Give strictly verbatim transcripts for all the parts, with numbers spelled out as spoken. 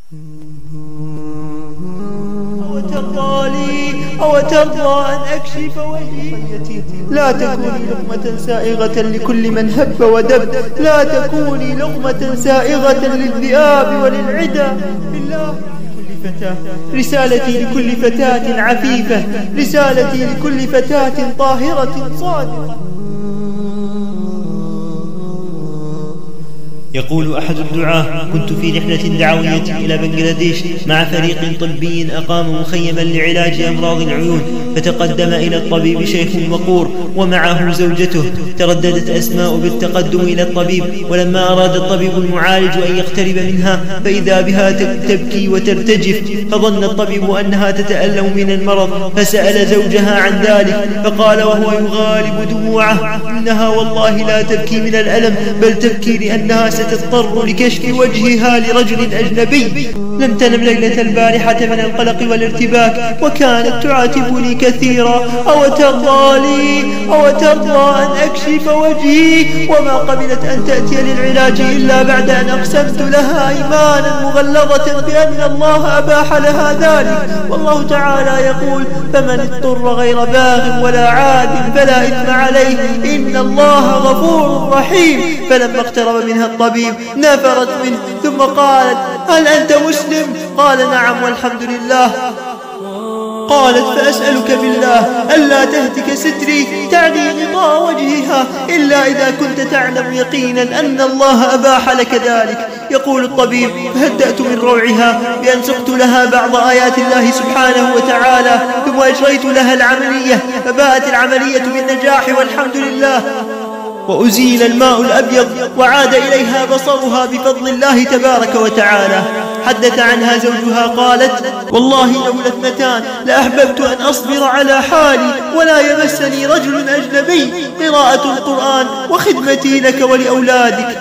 أوترضى لي أوترضى أن أكشف وجهي؟ لا تكوني لقمة سائغة لكل من هب ودب، لا تكوني لقمة سائغة للذئاب وللعدا. بالله لكل فتاة رسالتي لكل فتاة عفيفة، رسالتي لكل فتاة طاهرة صادقة. يقول أحد الدعاة: كنت في رحلة دعوية إلى بنغلاديش مع فريق طبي أقام مخيما لعلاج أمراض العيون، فتقدم إلى الطبيب شيخ وقور ومعه زوجته. ترددت أسماء بالتقدم إلى الطبيب، ولما أراد الطبيب المعالج أن يقترب منها فإذا بها تبكي وترتجف، فظن الطبيب أنها تتألم من المرض، فسأل زوجها عن ذلك فقال وهو يغالب دموعه: إنها والله لا تبكي من الألم، بل تبكي لأنها تضطر لكشف وجهها لرجل أجنبي. لم تنم ليلة البارحة من القلق والارتباك، وكانت تعاتبني كثيرا: أوترضى لي أوترضى أن أكشف وجهي؟ وما قبلت أن تأتي للعلاج إلا بعد أن أقسمت لها إيمانا مغلظة بأن الله أباح لها ذلك. والله تعالى يقول: فمن اضطر غير باغ ولا عاد فلا إثم عليه، إن الله غفور رحيم. فلما اقترب منها الطبيب نفرت منه، ثم قالت: هل أنت مسلم؟ قال: نعم والحمد لله. قالت: فأسألك بالله ألا تهتك ستري، تعني غطاء وجهها، إلا إذا كنت تعلم يقينا أن الله أباح لك ذلك. يقول الطبيب: فهدأت من روعها بأن سقت لها بعض آيات الله سبحانه وتعالى، ثم أجريت لها العملية، فباءت العملية بالنجاح والحمد لله، وأزيل الماء الأبيض وعاد إليها بصرها بفضل الله تبارك وتعالى. حدث عنها زوجها قالت: والله لولا اثنتان لأحببت أن أصبر على حالي ولا يمسني رجل أجنبي، قراءة القرآن وخدمتي لك ولأولادك.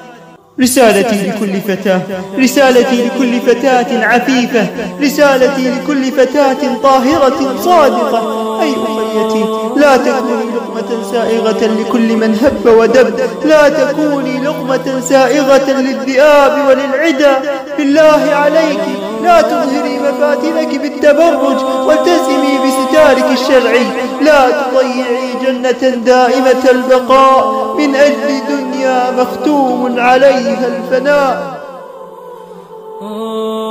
رسالتي لكل فتاة رسالتي لكل فتاة عفيفة، رسالتي لكل فتاة طاهرة صادقة. أي أمنيتي، لا تكوني لقمة سائغة لكل من هب ودب، لا تكوني لقمة سائغة للذئاب وللعدا. بالله عليك لا تظهري مفاتنك بالتبرج، والتزمي بستارك الشرعي، لا تضيعي جنة دائمة البقاء من أجل دنيا مختوم عليها الفناء.